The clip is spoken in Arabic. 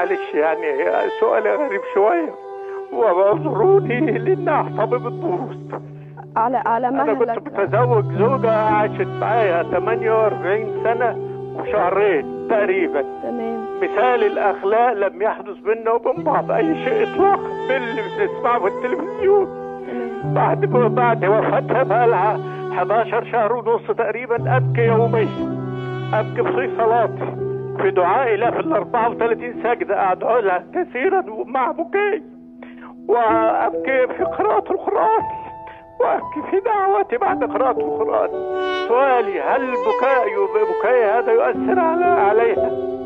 معلش يعني سؤال غريب شوية، واعذروني لأن أعصابي بتبوظ. على أنا كنت مهلك. متزوج زوجة عاشت معايا 48 سنة وشهرين تقريبا. تمام. مثال الأخلاق لم يحدث بيننا وبين بعض أي شيء إطلاقا باللي بنسمعه في التلفزيون. تمام. بعد وفاتها بقى لها 11 شهر ونص تقريبا أبكي يوميا، أبكي في صلاتي، في دعائي لها في ال 34 سجدة أدعو لها كثيرا ومع بكاء، وأبكي في قراءة القرآن، وأبكي في دعواتي بعد قراءة القرآن. سؤالي، هل بكائي هذا يؤثر عليها؟